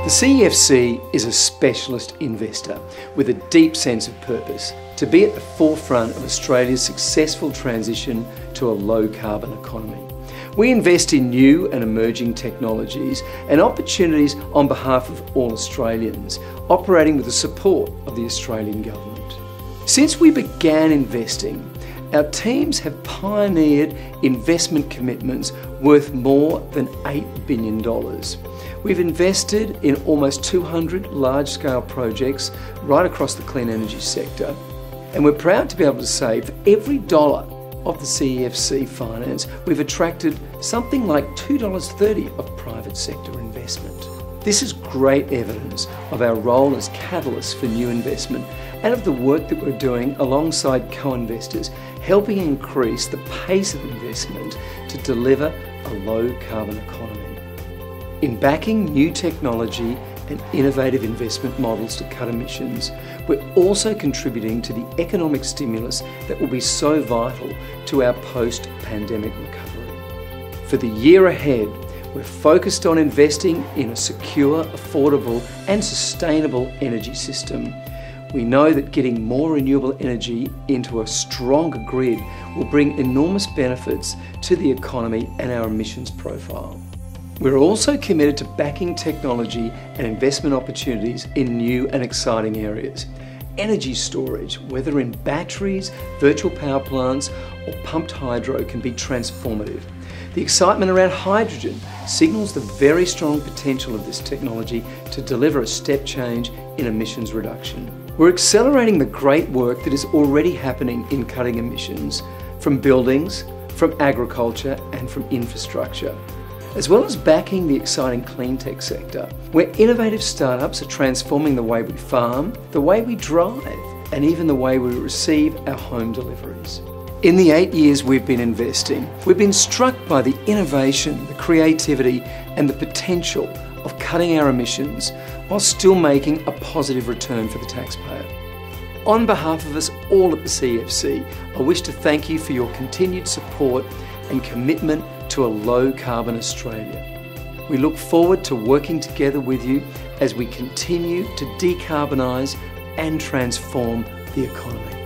The CEFC is a specialist investor with a deep sense of purpose to be at the forefront of Australia's successful transition to a low-carbon economy. We invest in new and emerging technologies and opportunities on behalf of all Australians, operating with the support of the Australian Government. Since we began investing, our teams have pioneered investment commitments worth more than $8 billion. We've invested in almost 200 large-scale projects right across the clean energy sector, and we're proud to be able to say for every dollar of the CEFC finance, we've attracted something like $2.30 of private sector investment. This is great evidence of our role as catalysts for new investment and of the work that we're doing alongside co-investors, helping increase the pace of investment to deliver a low-carbon economy. In backing new technology and innovative investment models to cut emissions, we're also contributing to the economic stimulus that will be so vital to our post-pandemic recovery. For the year ahead, we're focused on investing in a secure, affordable and sustainable energy system. We know that getting more renewable energy into a stronger grid will bring enormous benefits to the economy and our emissions profile. We're also committed to backing technology and investment opportunities in new and exciting areas. Energy storage, whether in batteries, virtual power plants or pumped hydro, can be transformative. The excitement around hydrogen signals the very strong potential of this technology to deliver a step change in emissions reduction. We're accelerating the great work that is already happening in cutting emissions from buildings, from agriculture and from infrastructure, as well as backing the exciting clean tech sector, where innovative startups are transforming the way we farm, the way we drive, and even the way we receive our home deliveries. In the 8 years we've been investing, we've been struck by the innovation, the creativity, and the potential of cutting our emissions while still making a positive return for the taxpayer. On behalf of us all at the CEFC, I wish to thank you for your continued support and commitment to a low-carbon Australia. We look forward to working together with you as we continue to decarbonise and transform the economy.